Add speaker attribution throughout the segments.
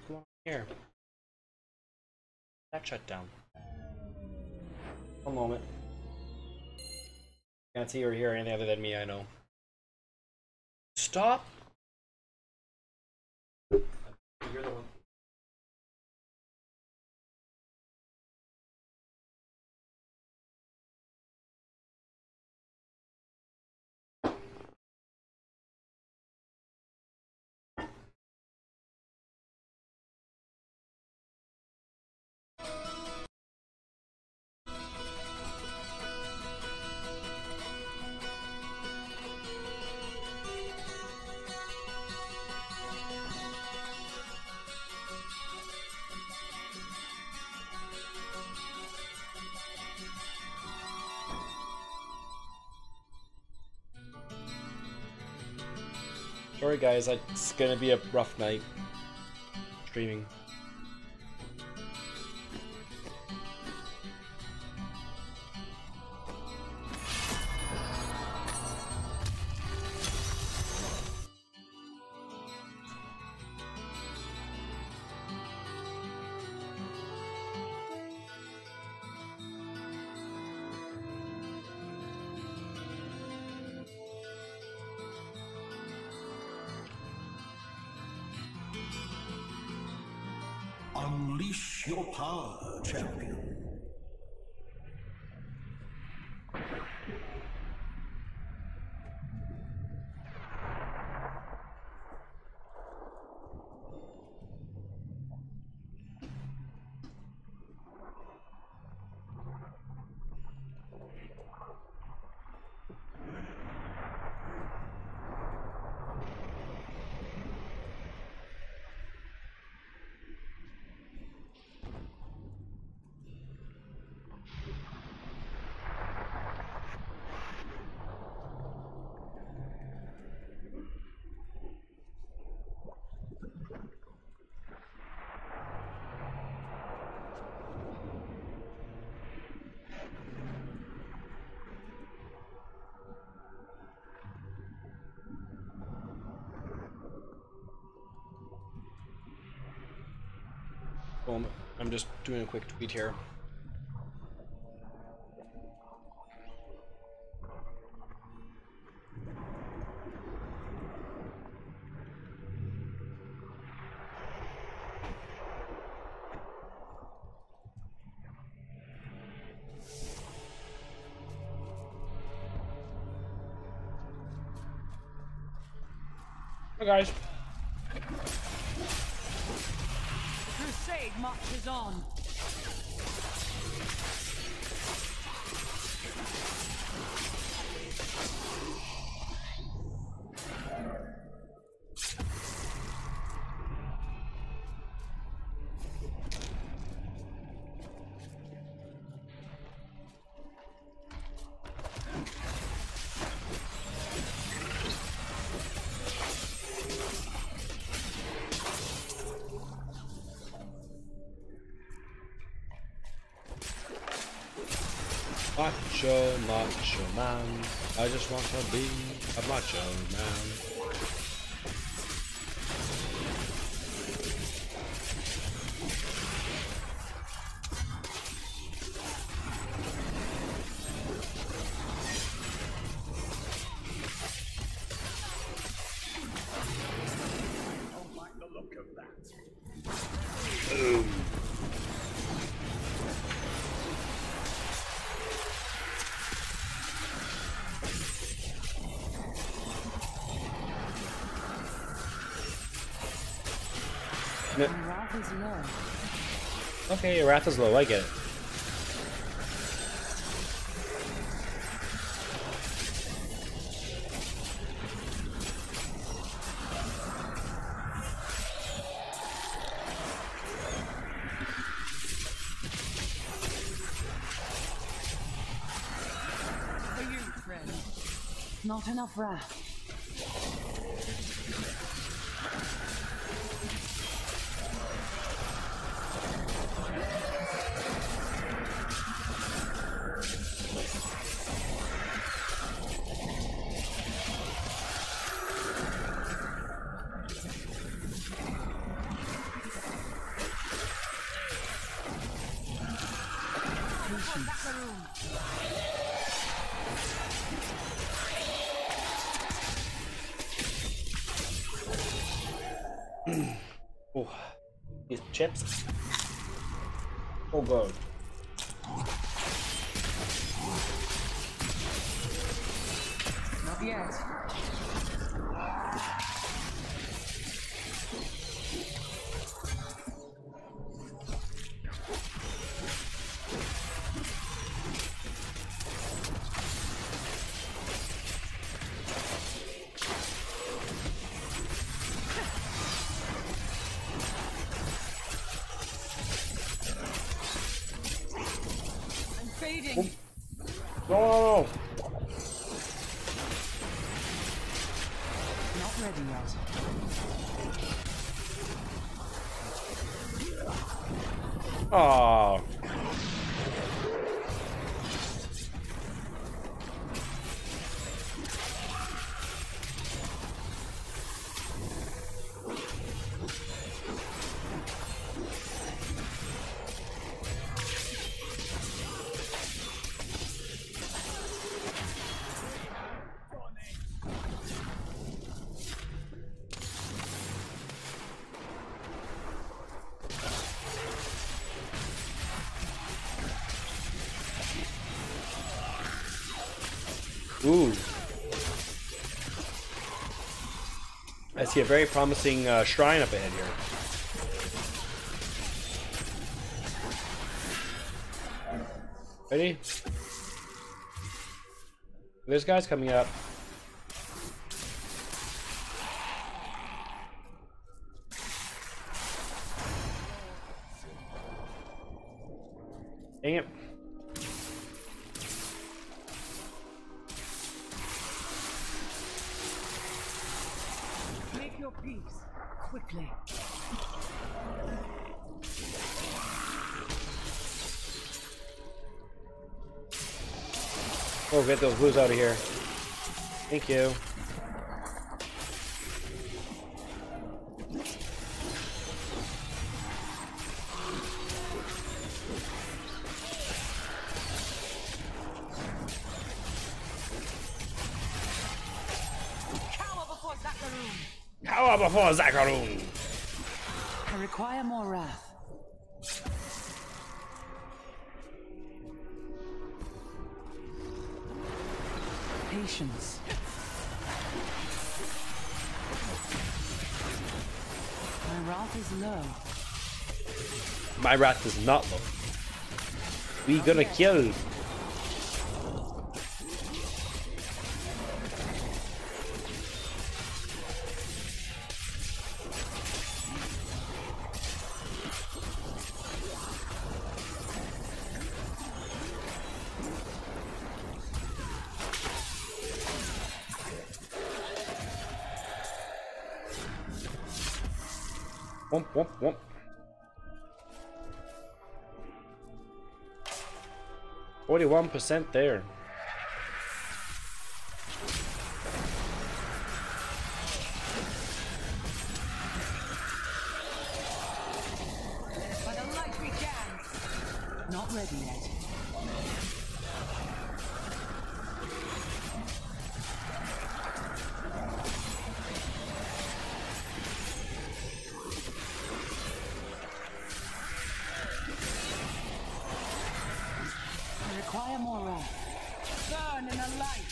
Speaker 1: going on here? That shut down. One moment. Can't see or hear anything other than me, I know. Stop! You're the one. Sorry guys, it's gonna be a rough night streaming.
Speaker 2: Unleash your power, champion.
Speaker 1: I'm just doing a quick tweet here. Hey guys.
Speaker 3: Crusade marches on.
Speaker 1: Macho man. I just want to be a macho man.
Speaker 2: I don't like the look of that.
Speaker 1: Boom.
Speaker 3: Wrath is low.
Speaker 1: Okay, your wrath is low, I get it.
Speaker 3: For you, friend. Not enough wrath.
Speaker 1: Oh, these chips. Oh god.
Speaker 3: Not yet. I'm fading.
Speaker 1: No!
Speaker 3: Not ready yet.
Speaker 1: Oh. Ooh. I see a very promising shrine up ahead here. Ready? There's guys coming up. Dang it.
Speaker 3: Make your peace quickly.
Speaker 1: Oh, get those blues out of here. Thank you.
Speaker 3: Cower before Zakaroon.
Speaker 1: Power before Zakaroon!
Speaker 3: I require more wrath. Patience. My wrath is low.
Speaker 1: My wrath is not low. We gonna kill. Womp, womp, womp. %41 there.
Speaker 3: But the light begins. Not ready yet. I require more wrath. Burn in the light.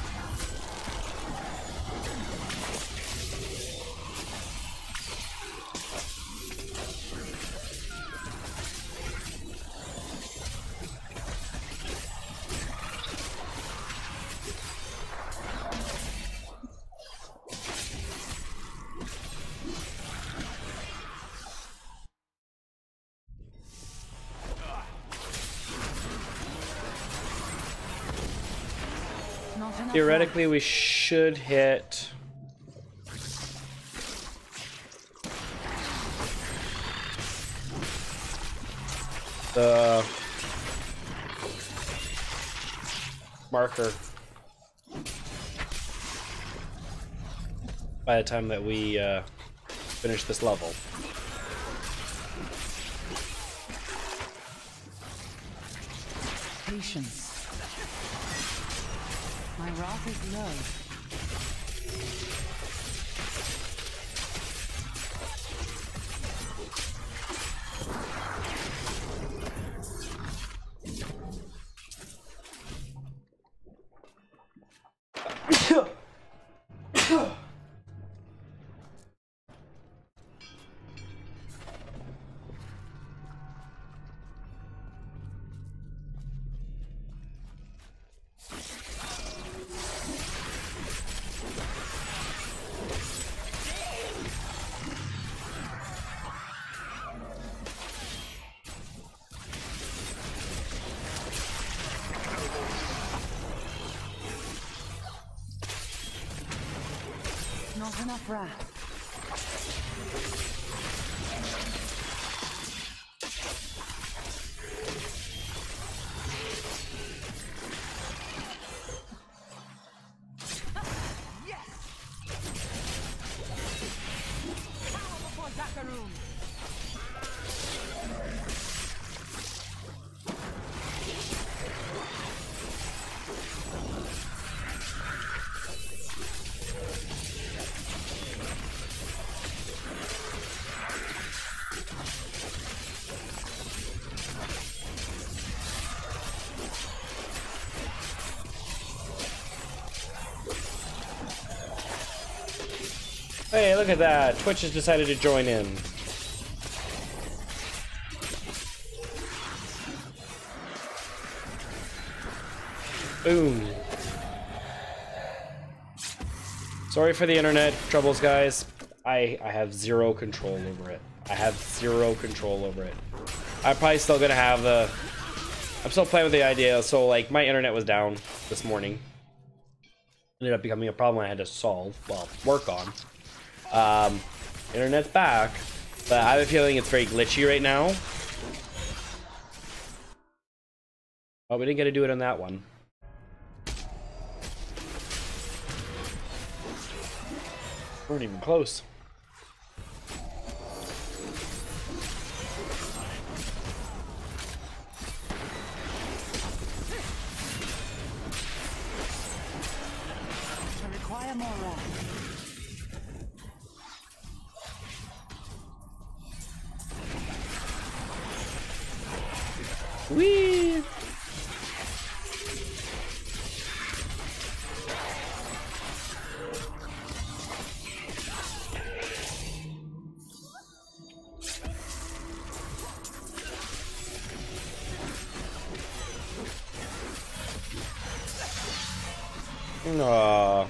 Speaker 3: Not enough
Speaker 1: Theoretically, we should hit the marker by the time that we finish this level.
Speaker 3: Patience. My wrath is low. Not enough wrath. Yes! Power before Zakaroon!
Speaker 1: Hey, look at that! Twitch has decided to join in. Boom. Sorry for the internet troubles, guys. I have zero control over it. I have zero control over it. I'm probably still gonna have the... I'm still playing with the idea, so like my internet was down this morning. Ended up becoming a problem I had to solve, well, work on. Internet's back, but I have a feeling it's very glitchy right now. Oh, we didn't get to do it on that one. We weren't even close.
Speaker 3: I require more wrath.
Speaker 1: Whee! Aww.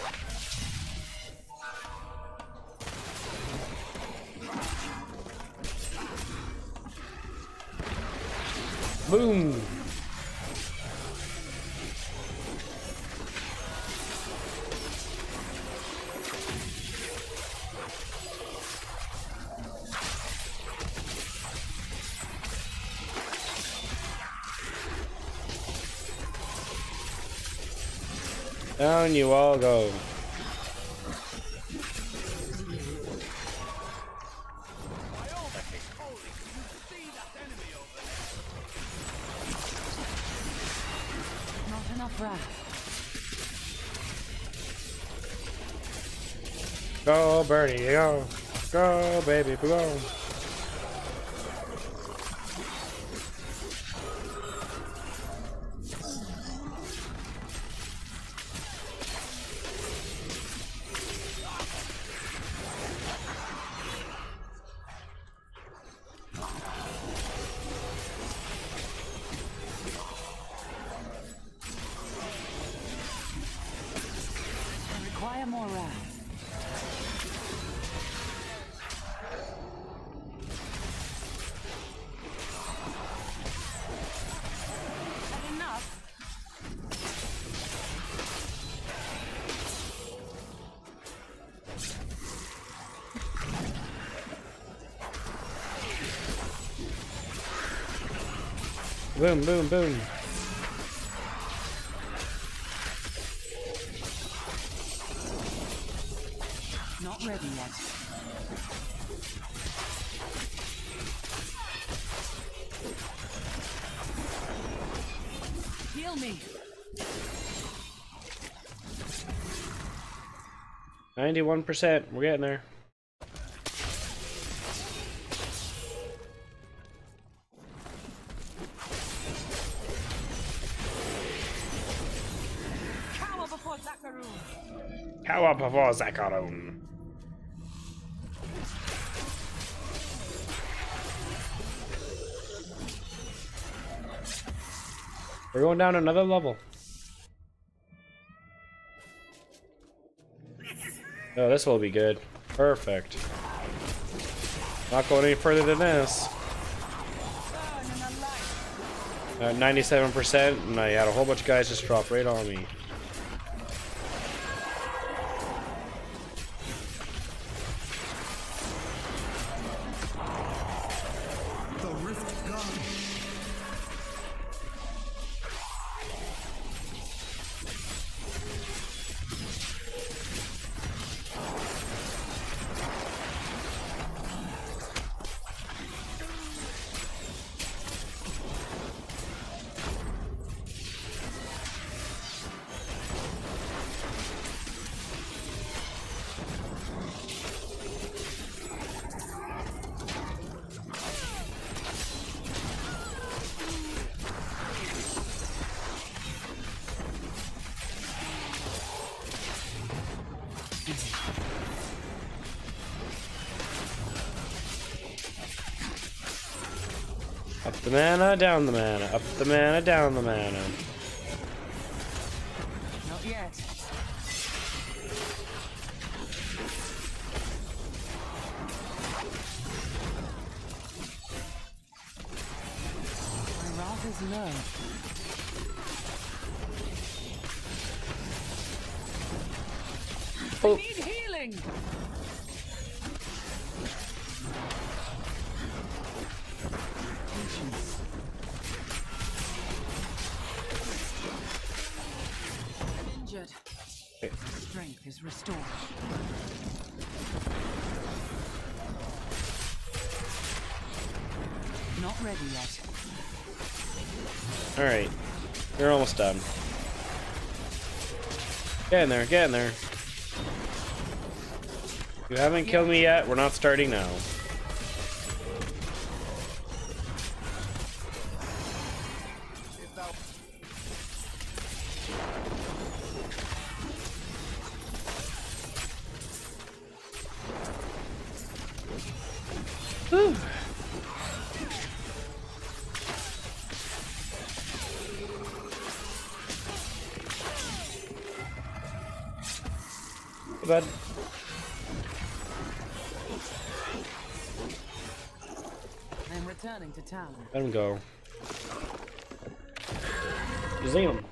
Speaker 1: Boom. Down you all go.
Speaker 3: Not enough wrath.
Speaker 1: Go, birdie, go. Go, baby, go.
Speaker 3: I require more wrath. Had enough?
Speaker 1: Boom, boom, boom.
Speaker 3: Not ready yet. Kill me.
Speaker 1: 91%. We're getting there.
Speaker 3: Cower before Zakaroon.
Speaker 1: Cower before Zakaroon. We're going down another level. Oh, this will be good. Perfect. Not going any further than this. 97%, and I had a whole bunch of guys just drop right on me. Up the mana, down the mana, up the mana, down the mana.
Speaker 3: Not yet. My wrath is low.
Speaker 1: Oh.
Speaker 3: I need healing. Injured. Strength is restored. Not ready yet.
Speaker 1: Alright. You're almost done. Get in there, get in there. You haven't killed me yet, we're not starting now. Whew. Hey, bud.
Speaker 3: I'm returning to town.
Speaker 1: Let him go. Museum.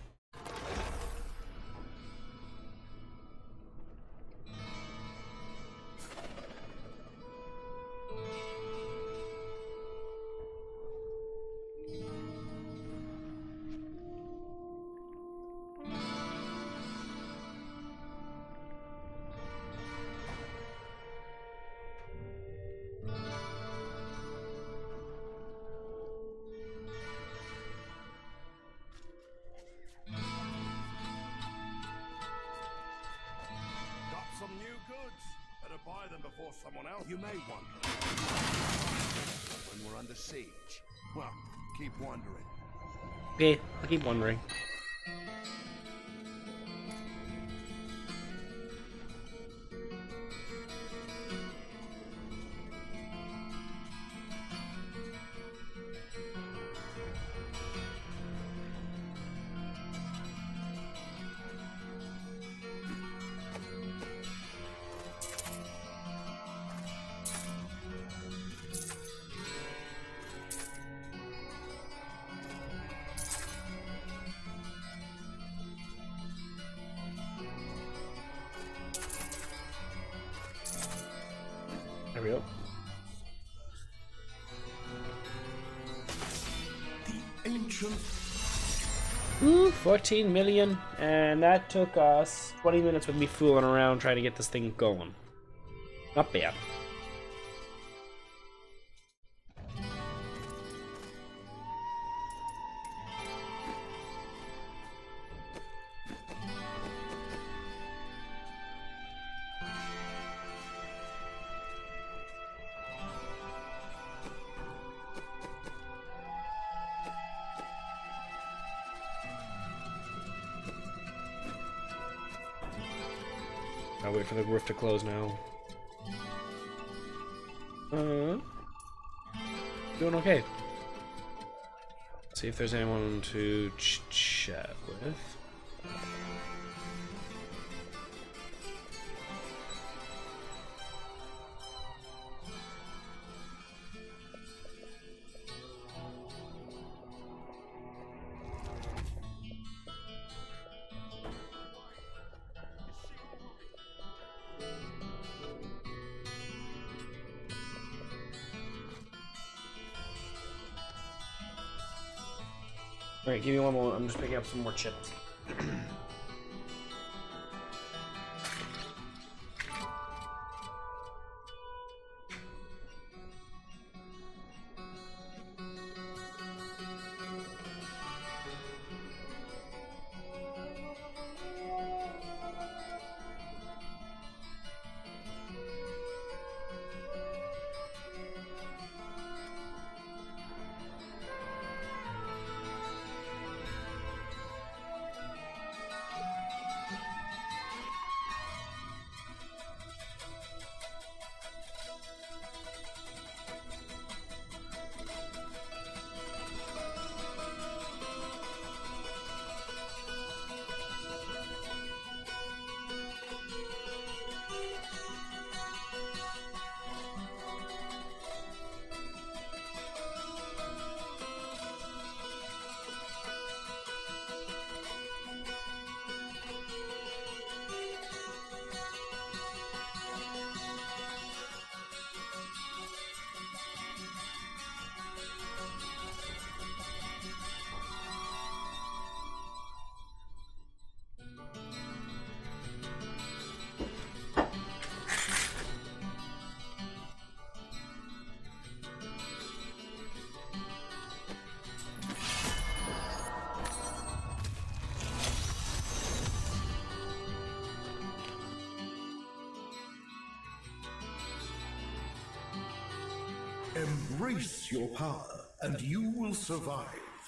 Speaker 2: Some new goods. Better buy them before someone else.
Speaker 4: You may wonder when we're under siege. Well, keep wondering.
Speaker 1: Okay, I keep wondering. There we go.
Speaker 4: The ancient.
Speaker 1: Ooh, 14 million, and that took us 20 minutes with me fooling around trying to get this thing going. Not bad. I'll wait for the roof to close now. Doing okay. See if there's anyone to chat with. Alright, give me one moment. I'm just picking up some more chips.
Speaker 5: Embrace your power, and you will survive.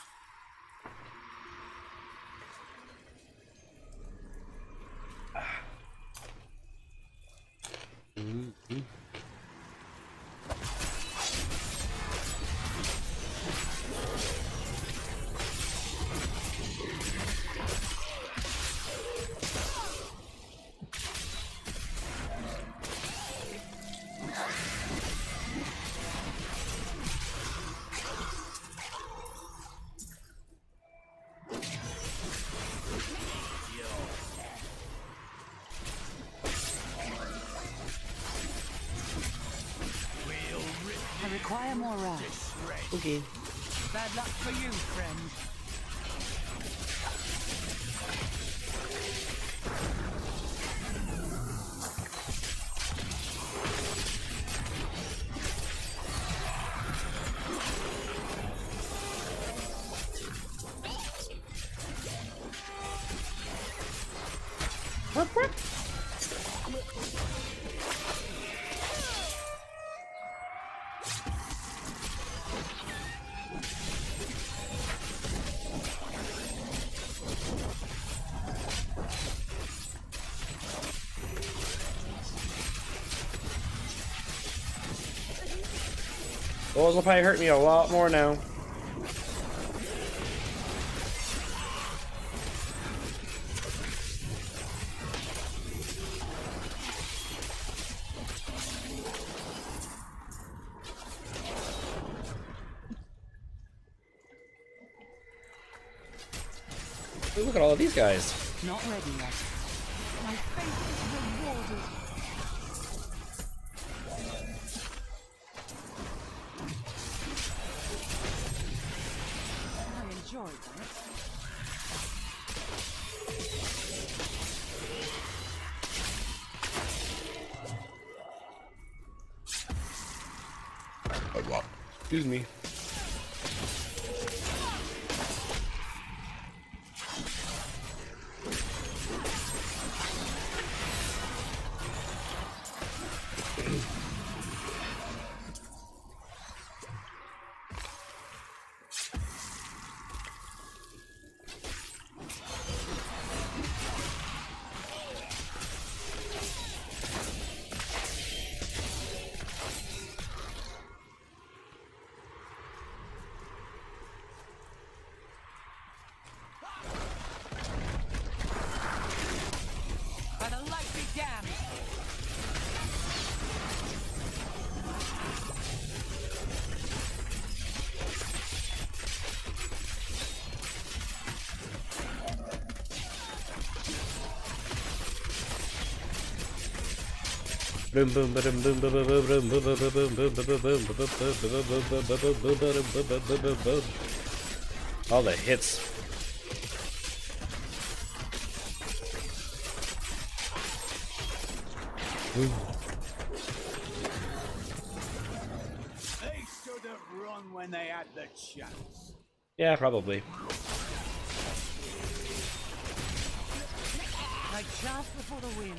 Speaker 3: I require more
Speaker 1: Okay.
Speaker 3: Bad luck for you, friend.
Speaker 1: Those will probably hurt me a lot more now. Ooh, look at all of these guys.
Speaker 3: Not ready yet. My faith is rewarded. I enjoy that.
Speaker 1: Excuse me. Boom boom boom boom boom boom boom boom boom boom boom. All the hits.
Speaker 2: They should have run when they had the chance.
Speaker 1: Yeah, probably.
Speaker 3: Like chaff before the wind.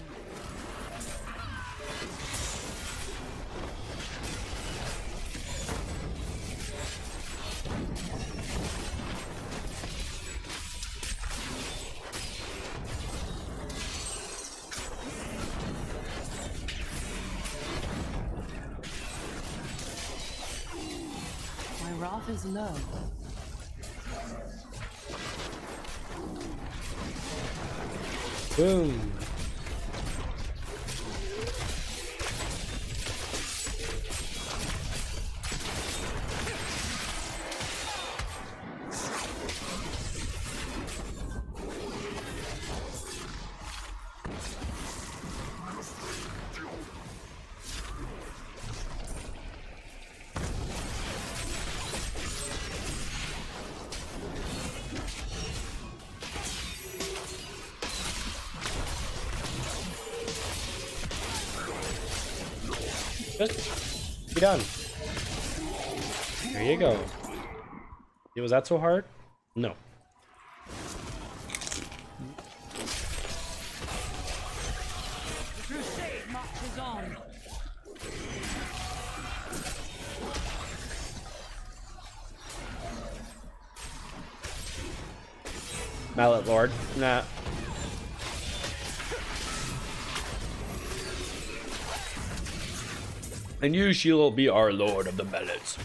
Speaker 3: My wrath is low.
Speaker 1: Boom. Just be done. There you go. Was that so hard? No.
Speaker 3: The crusade marches on.
Speaker 1: Mallet Lord. Nah. And you shall be our Lord of the Mallets.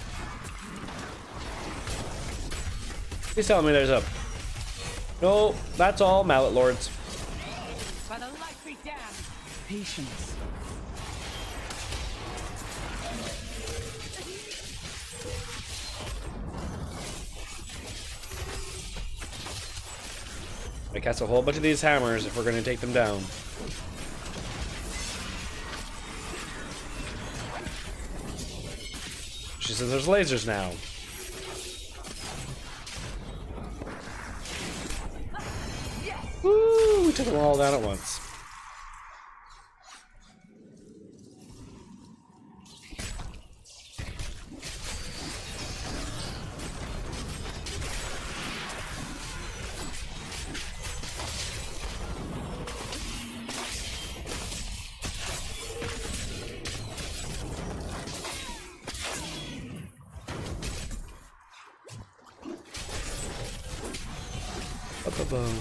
Speaker 1: He's telling me there's a... No, that's all Mallet Lords.
Speaker 3: By the light be damned. Patience.
Speaker 1: I cast a whole bunch of these hammers if we're going to take them down. She says there's lasers now. Woo! We took them all down at once. Ba-ba-boom.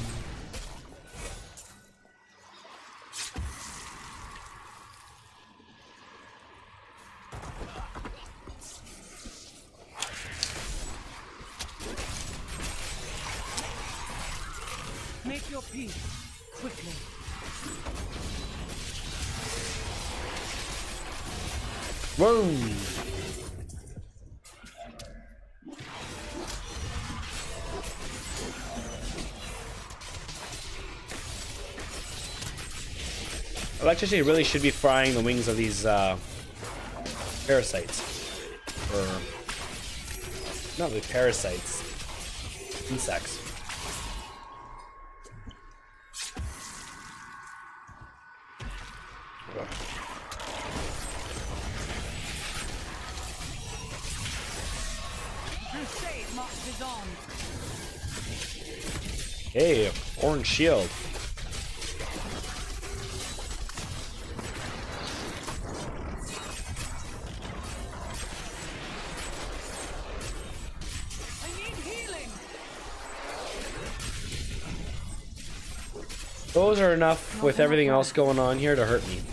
Speaker 3: Make your peace quickly.
Speaker 1: Whoa! Electricity really should be frying the wings of these parasites. Or not really parasites. Insects.
Speaker 3: Crusade marches on.
Speaker 1: Hey, orange shield.
Speaker 3: I need healing.
Speaker 1: Those are enough with everything else going on here to hurt me.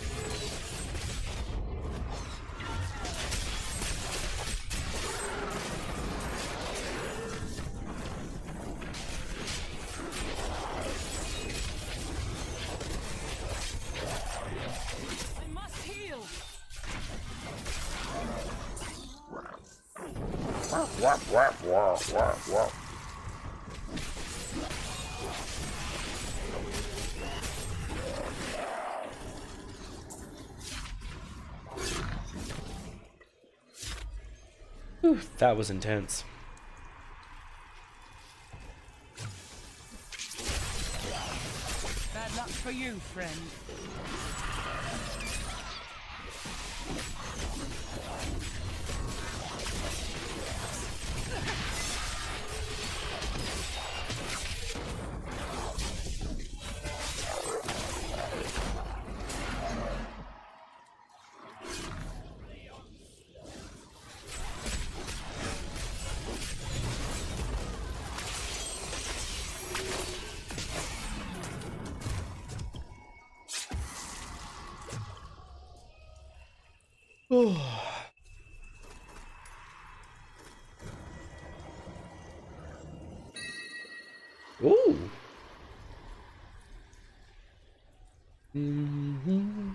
Speaker 3: I must heal.
Speaker 1: Whew, that was intense.
Speaker 3: Bad luck for you, friend.
Speaker 1: Ooh. Mm-hmm.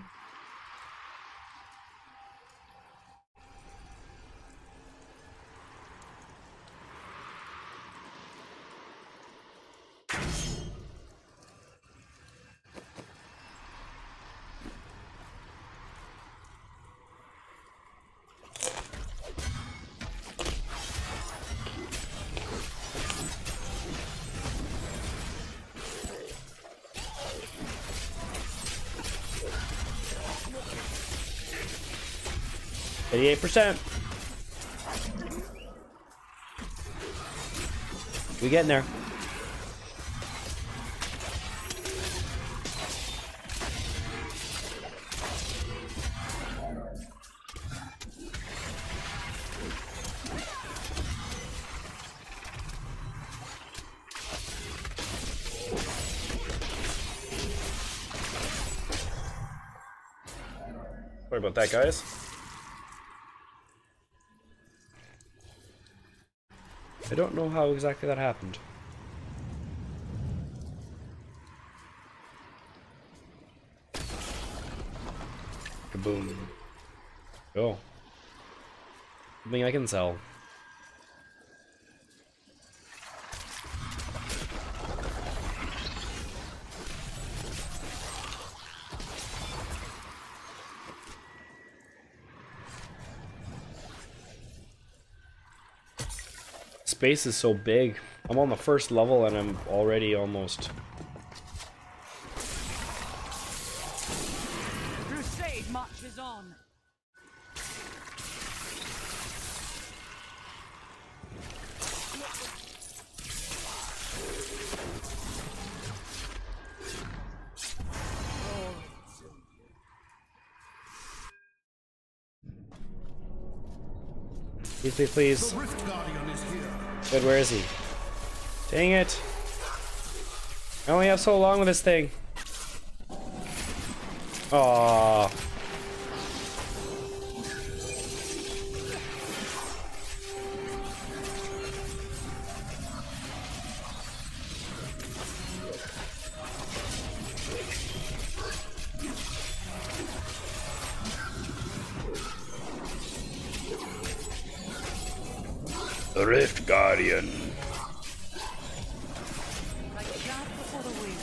Speaker 1: %. We getting there. Sorry about that, guys. I don't know how exactly that happened. Kaboom. Oh. Something I can sell. Space is so big. I'm on the first level and I'm already almost...
Speaker 3: Crusade marches on.
Speaker 1: Please, please, please.
Speaker 5: The Rift Guardian is here.
Speaker 1: Good, where is he? Dang it. I only have so long with this thing. Aww. The Rift Guardian.
Speaker 3: Like a shaft before the wind.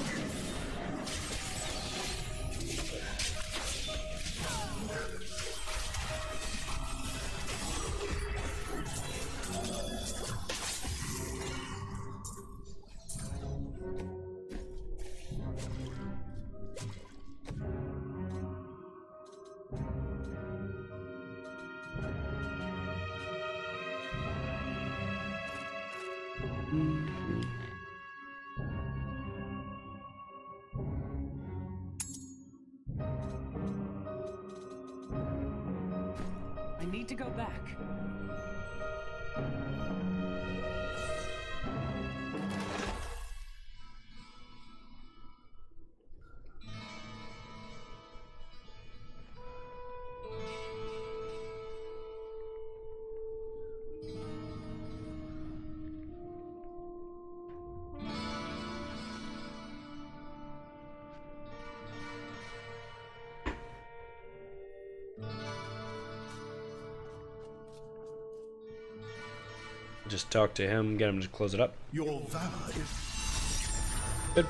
Speaker 3: I need to go back.
Speaker 1: Just talk to him, get him to close it up.
Speaker 5: Your valor is...
Speaker 1: Good.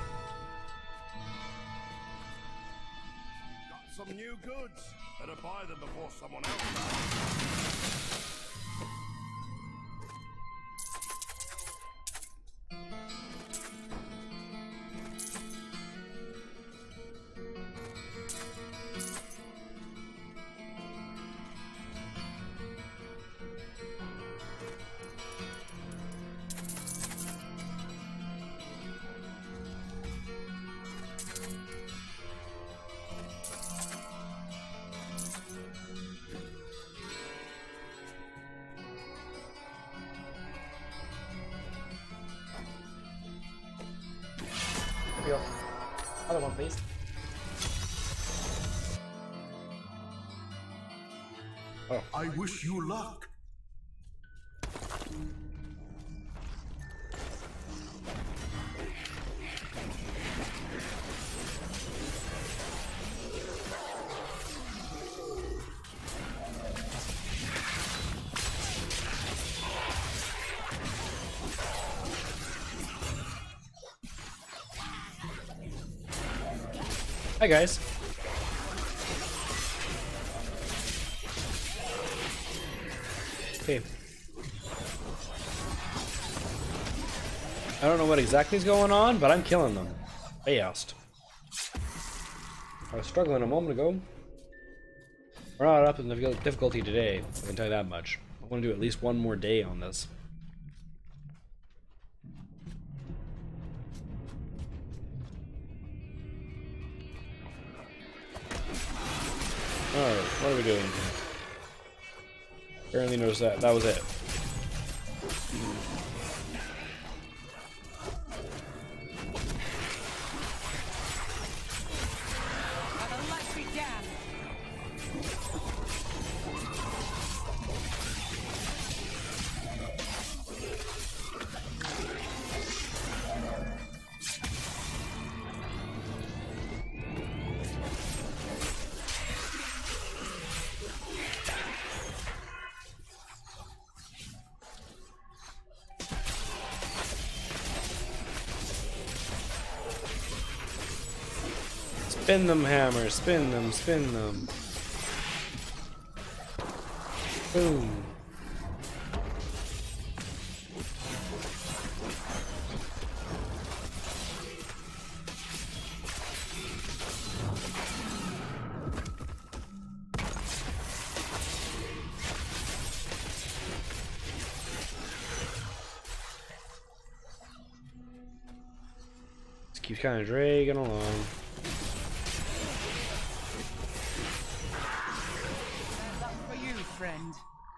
Speaker 4: Got some new goods. Better buy them before someone else
Speaker 1: you. Other one, please. Oh.
Speaker 5: I wish you luck.
Speaker 1: Hi guys. Okay. I don't know what exactly is going on, but I'm killing them. Fast. I was struggling a moment ago. We're not up in the difficulty today, I can tell you that much. I want to do at least one more day on this. Alright, what are we doing? Apparently noticed that. That was it. Spin them, hammer. Spin them, spin them. Boom. Just keeps kind of dragging along.
Speaker 3: Friend.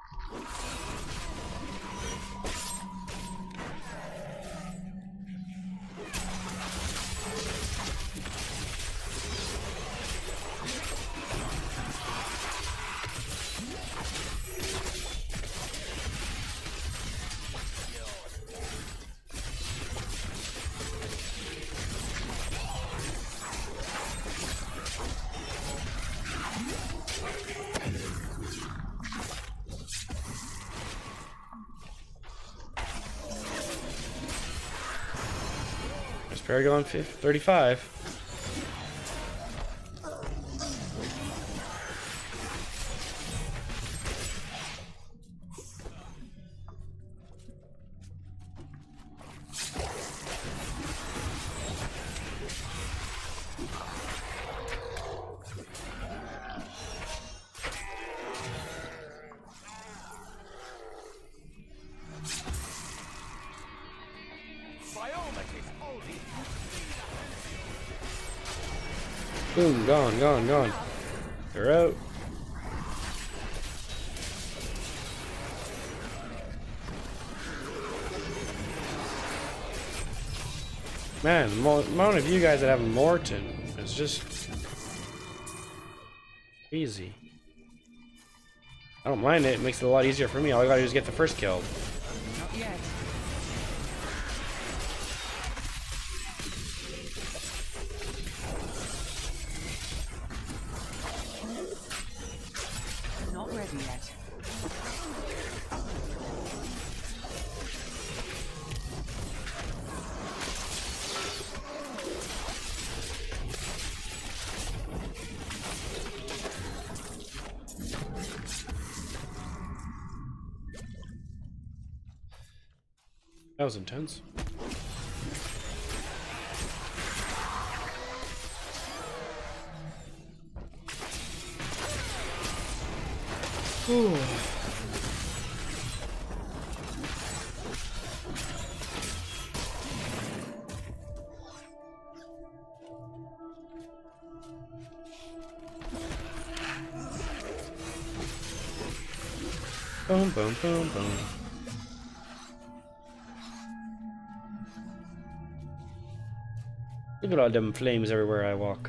Speaker 1: Paragon 35. Boom, gone, gone, gone. They're out. Man, the amount of you guys that have Morton is just easy. I don't mind it. It makes it a lot easier for me. All I gotta do is get the first kill.
Speaker 3: Not yet. Not ready yet.
Speaker 1: That was intense. Ooh. Boom, boom, boom, boom. Look at all them flames everywhere I walk.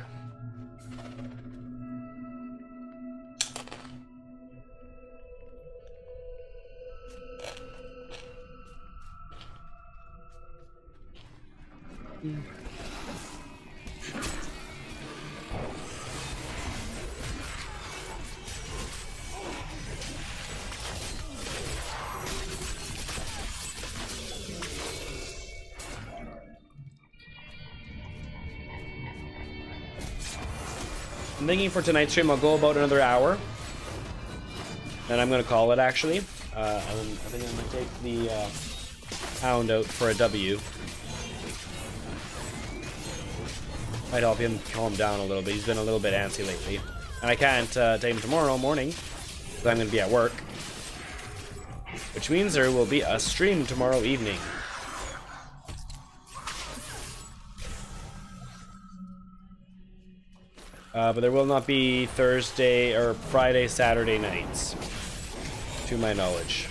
Speaker 1: I'm thinking for tonight's stream I'll go about another hour, and I'm gonna call it actually. I think I'm gonna take the Hound out for a W. Might help him calm down a little bit. He's been a little bit antsy lately, and I can't take him tomorrow morning because I'm gonna be at work, which means there will be a stream tomorrow evening. But there will not be Thursday or Friday, Saturday nights, to my knowledge.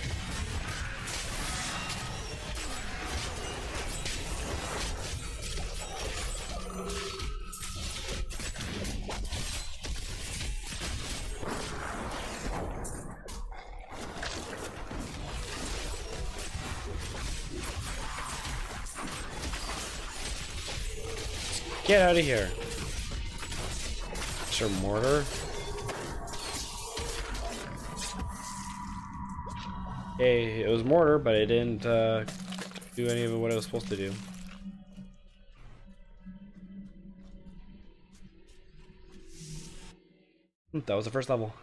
Speaker 1: Get out of here. Or mortar. Hey, it was mortar, but it didn't do any of what it was supposed to do. That was the first level.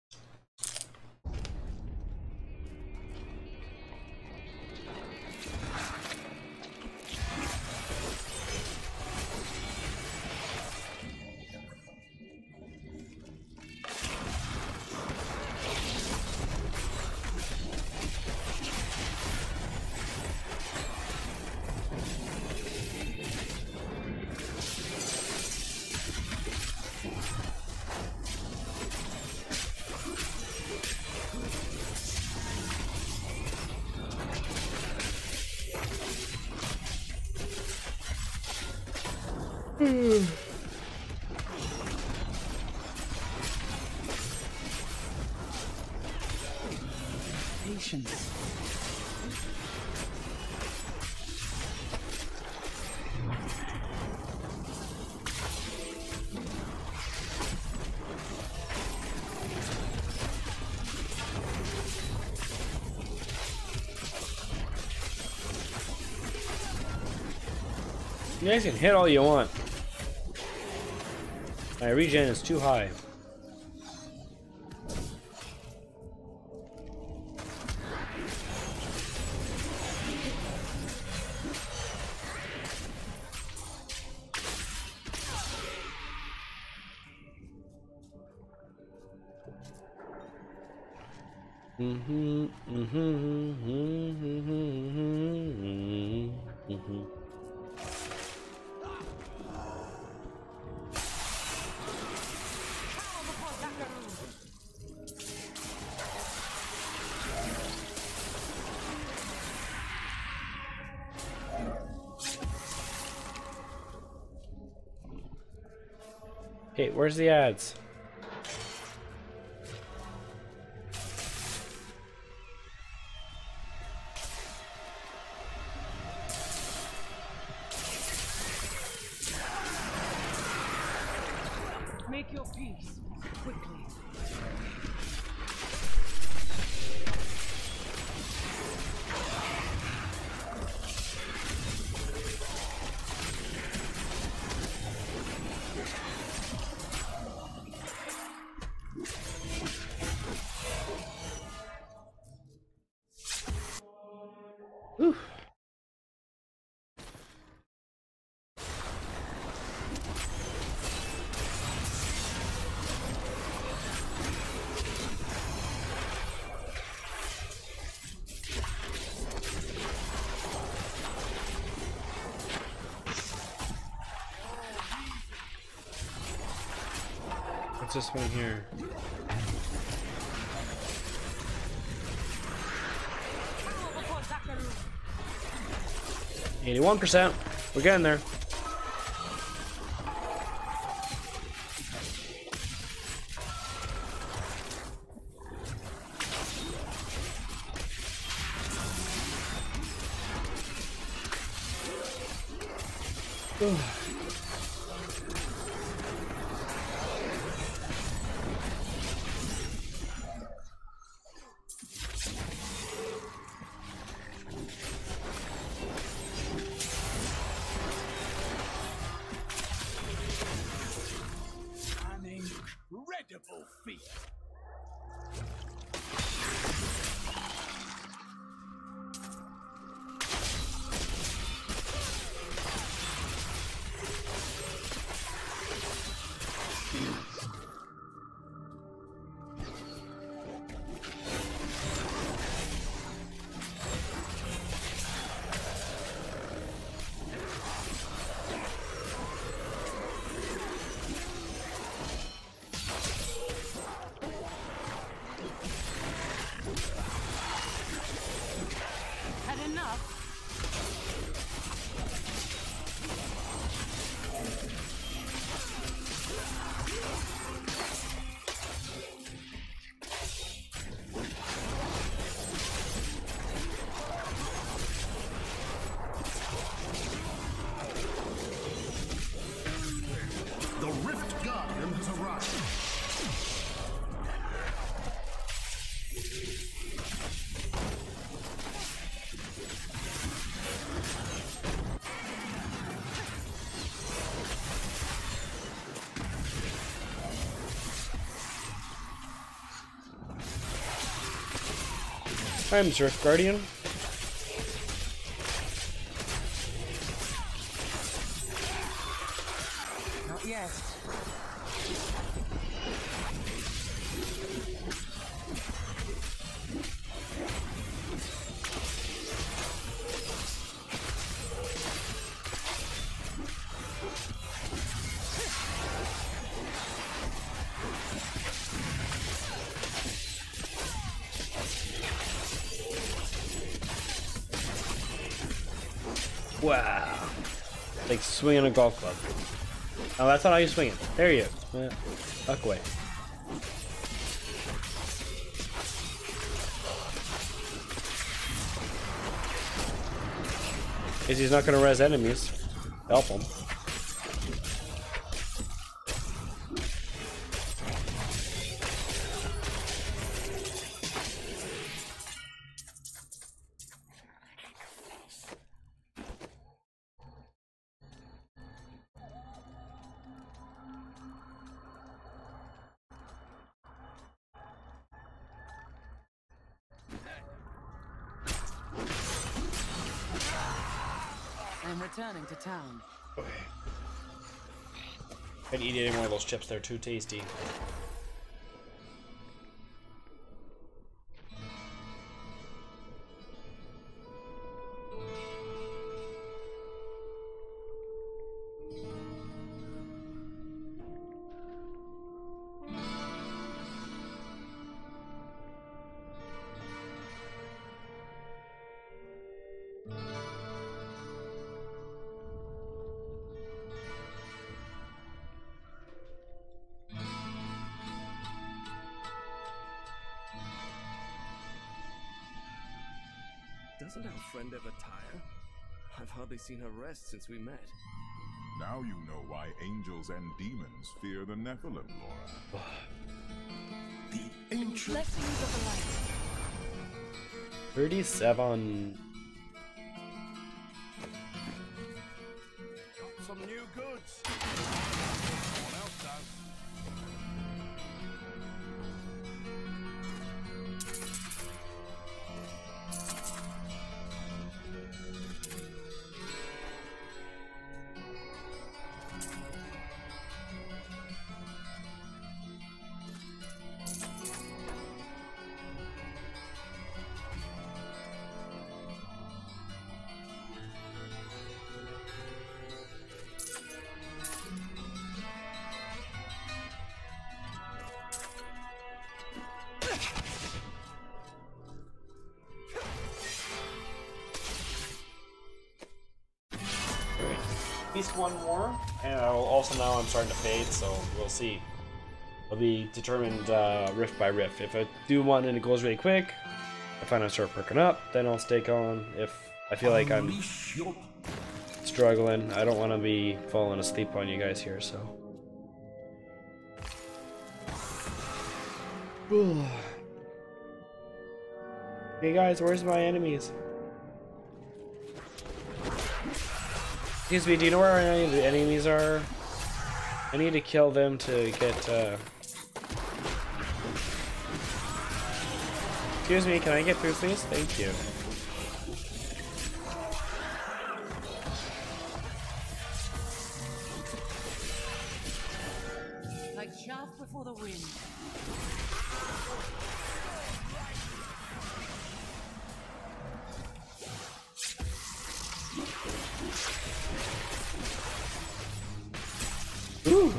Speaker 3: Patience.
Speaker 1: You guys can hit all you want. My regen is too high. Hey, where's the ads?
Speaker 3: Make your peace quickly.
Speaker 1: Whew. What's this one here? 81%. We're getting there.
Speaker 2: An incredible feat.
Speaker 3: Had enough?
Speaker 5: The Rift Guardian has arrived.
Speaker 1: I'm Rift Guardian.
Speaker 3: Not yet.
Speaker 1: Wow. Like swinging a golf club. Oh, that's not how you swing it. There you go. Duck away. Because he's not going to res enemies. Help him.
Speaker 3: I'm returning to town.
Speaker 1: Okay. Can't eat any more of those chips, they're too tasty.
Speaker 6: Doesn't our friend ever tire? I've hardly seen her rest since we met.
Speaker 7: Now you know why angels and demons fear the Nephilim, Laura.
Speaker 5: The ancient
Speaker 3: Blessings of the light.
Speaker 1: 37.
Speaker 4: Got some new goods. Someone else does.
Speaker 1: At least one more, and also now I'm starting to fade, so we'll see. It'll be determined rift by rift. If I do one and it goes really quick, I find I start perking up, then I'll stake on. If I feel like I'm
Speaker 5: unleash your
Speaker 1: struggling. I don't want to be falling asleep on you guys here, so. Hey guys, where's my enemies? Excuse me, do you know where any of the enemies are? I need to kill them to get, Excuse me, can I get through please? Thank you.
Speaker 3: Like chaff before the wind.
Speaker 1: Ooh.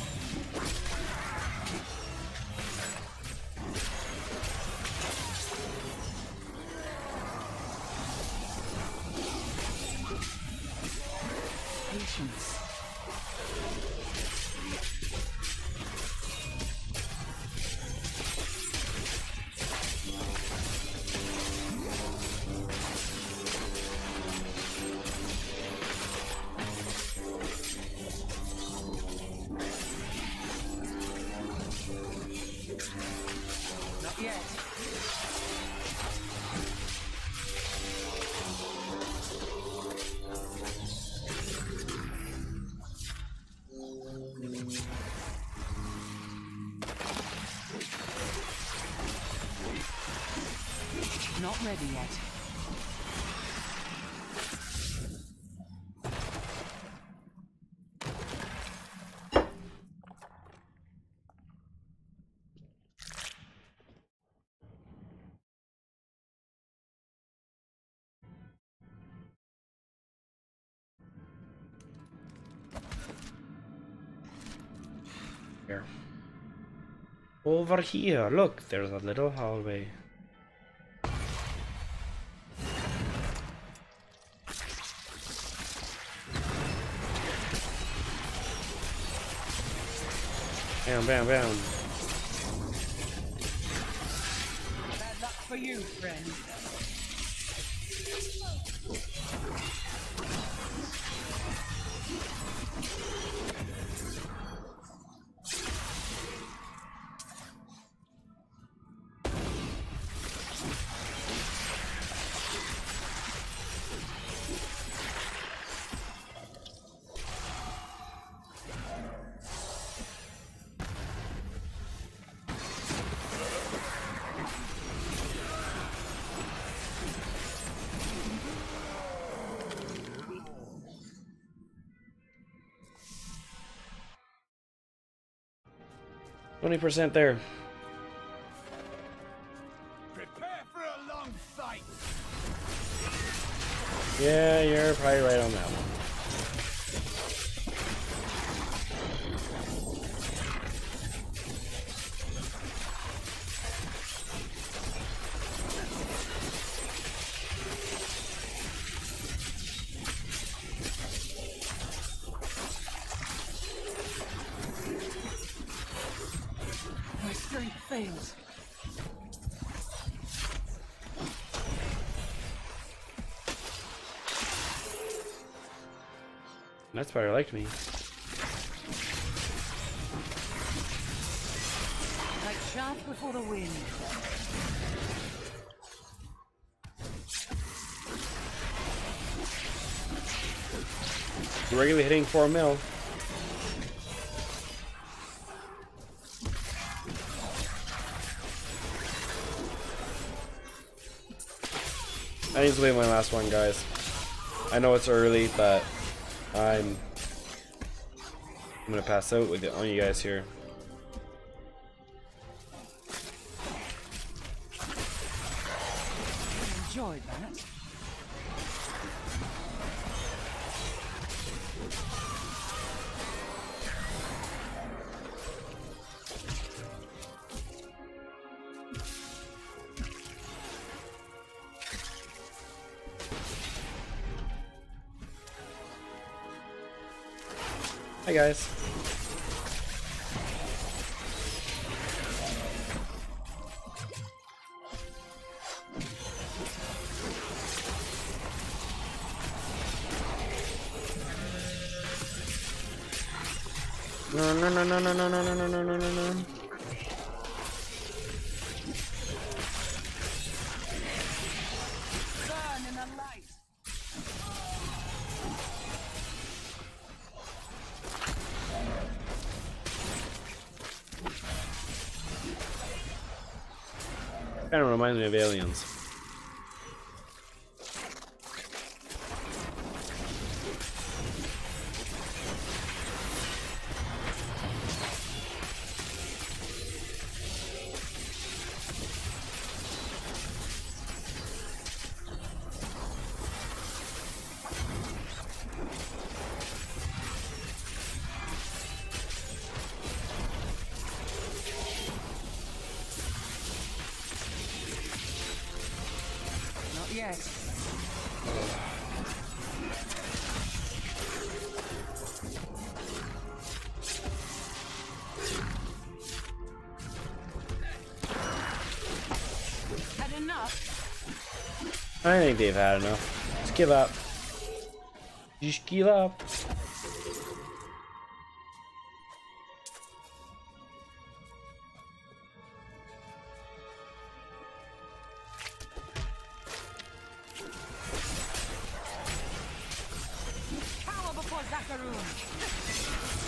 Speaker 3: Patience. Not yet. Not ready yet.
Speaker 1: Here. Over here, look, there's a little hallway. Bam, bam, bam.
Speaker 3: Bad luck for you, friend.
Speaker 1: %20 there.
Speaker 4: Prepare for a long fight.
Speaker 1: Yeah, you're probably right on that one.
Speaker 3: My strength fails.
Speaker 1: That's why I liked me.
Speaker 3: Like chaff before the wind.
Speaker 1: Regularly hitting 4 mil. I need to win my last one, guys. I know it's early, but I'm gonna pass out with it on you guys here.
Speaker 3: Enjoyed that.
Speaker 1: Hi guys. No, no, no, no, no, no, no, no, no, no, no, no.
Speaker 3: Burn in the light.
Speaker 1: Kind of reminds me of Aliens.
Speaker 3: Not yet. Had enough?
Speaker 1: I think they've had enough. Just give up. Just give up.
Speaker 3: Cower before Zakaroon.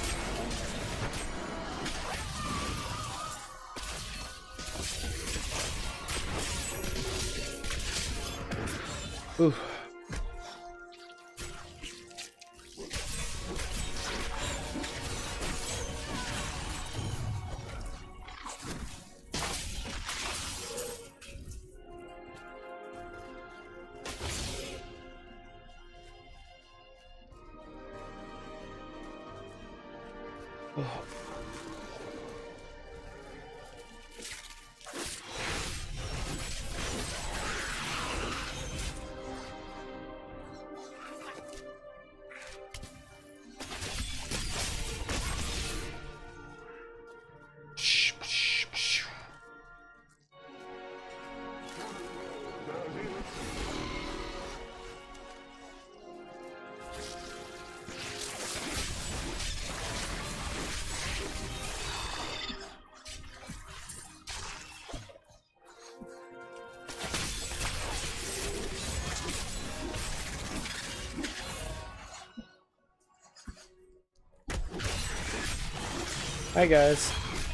Speaker 1: Oof. Hi guys.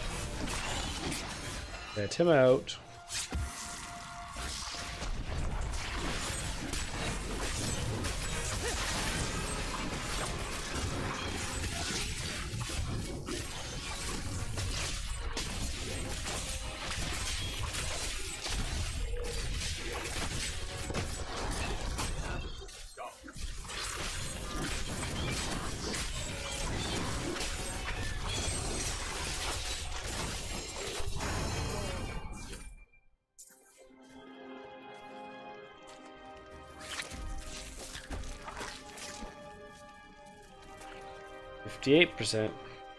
Speaker 1: Let him out. %.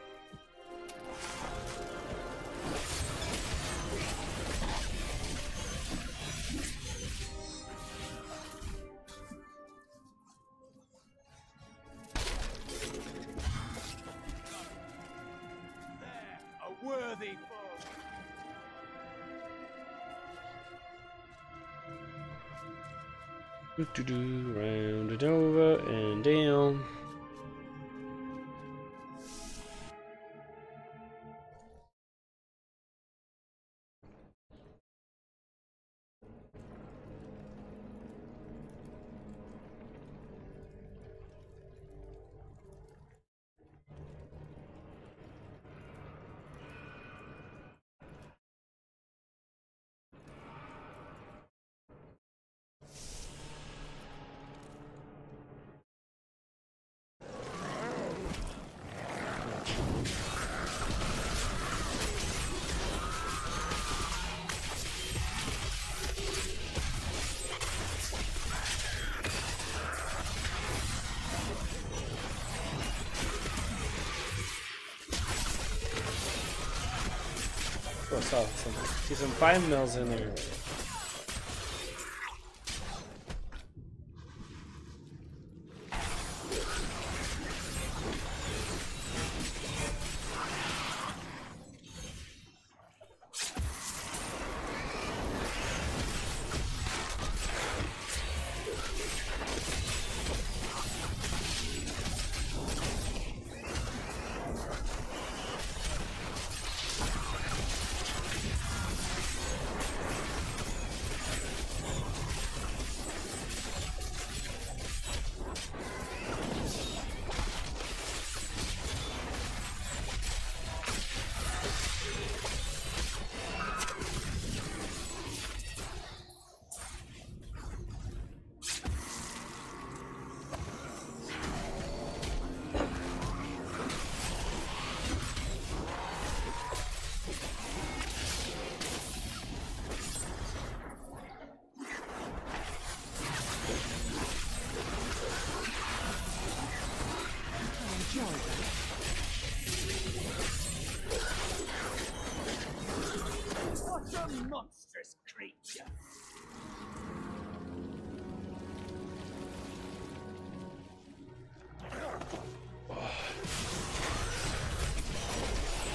Speaker 2: A worthy foe.
Speaker 1: Round it over and down. Oh, see some 5 mils in there.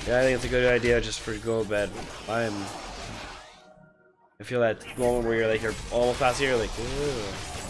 Speaker 1: Yeah, I think it's a good idea just for go to bed. I feel that moment where you're like you're almost past here, you're like, ew.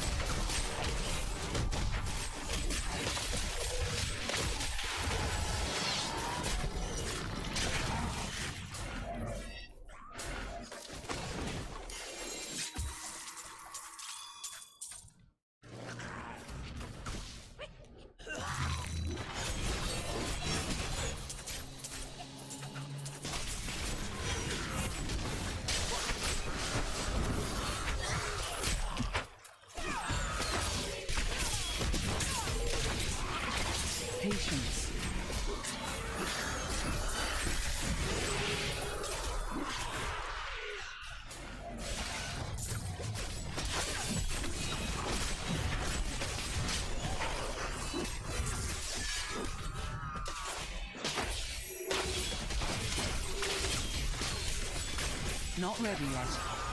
Speaker 3: Patience. Not ready yet.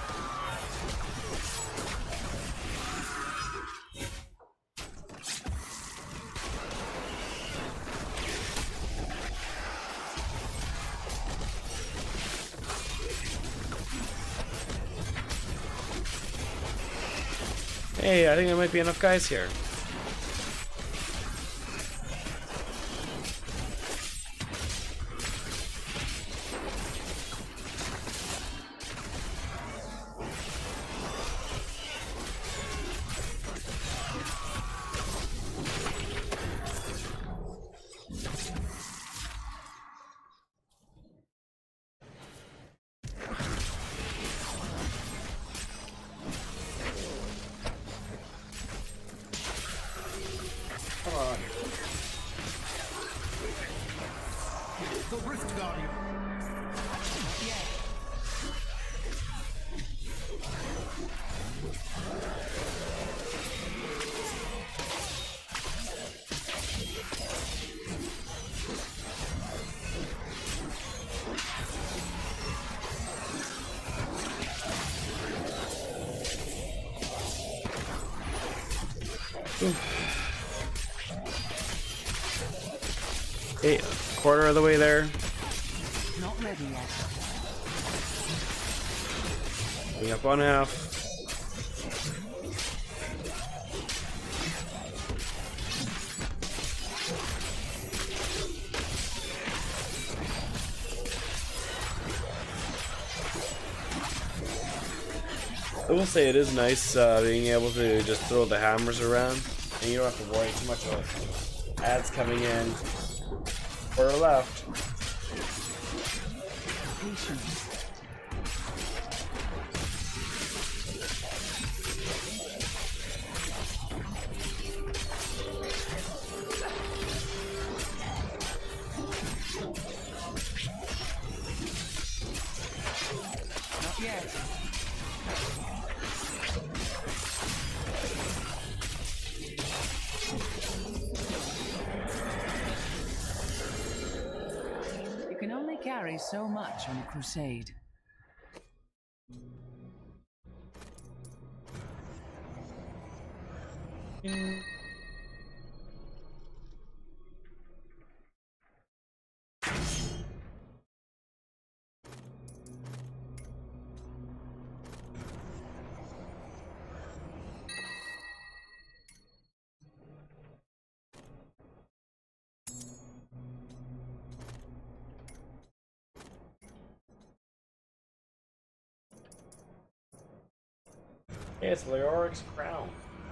Speaker 1: Hey, I think there might be enough guys here.
Speaker 5: Come on. The Rift Guardian.
Speaker 1: Hey, quarter of the way there.
Speaker 3: Not ready yet.
Speaker 1: Bring up on half. I will say it is nice being able to just throw the hammers around, and you don't have to worry too much about ads coming in or left.
Speaker 3: Patience. Not yet. You can only carry so much on a crusade.
Speaker 1: Hey, it's Leoric's crown.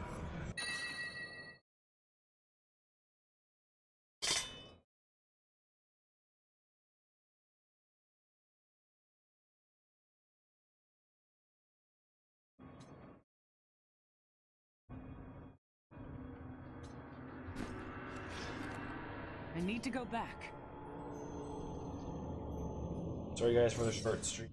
Speaker 3: I need to go back.
Speaker 1: Sorry guys for the short stream.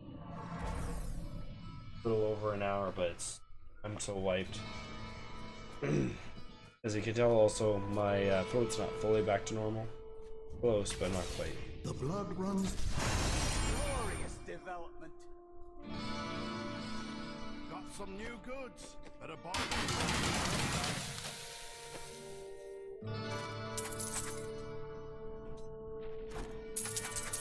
Speaker 1: A little over an hour, but I'm so wiped. As you can tell, also my throat's not fully back to normal. Close, but not quite.
Speaker 5: The blood runs.
Speaker 2: Glorious development.
Speaker 4: Got some new goods. Better buy them.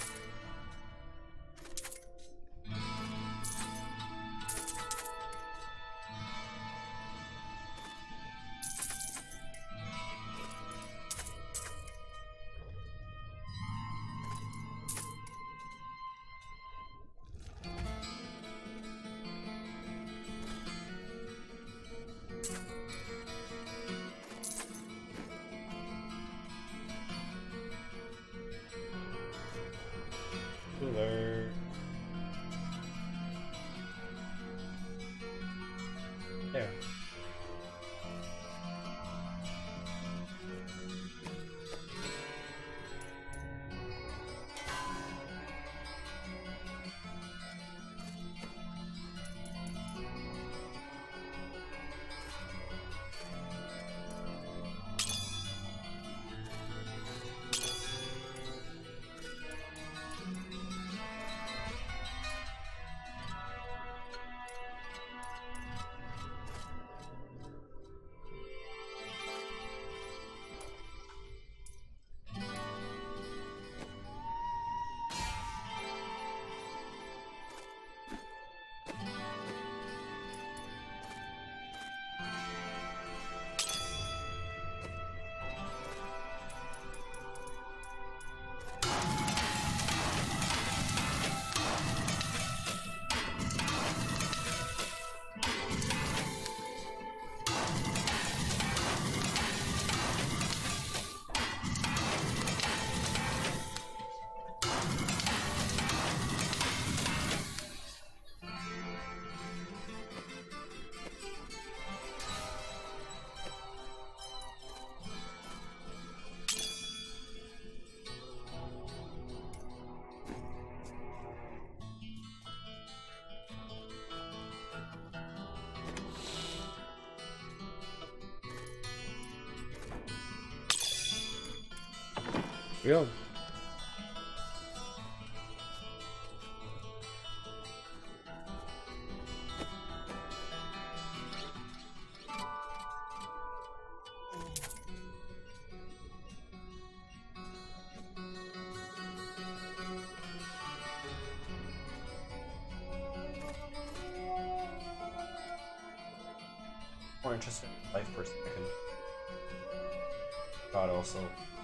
Speaker 1: cooler. There. Yeah. More interested in life per second. God also.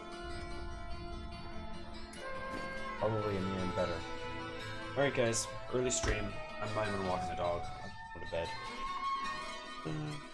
Speaker 1: Probably in the end better. Alright guys, early stream. I'm not even walking the dog. I'm going to bed.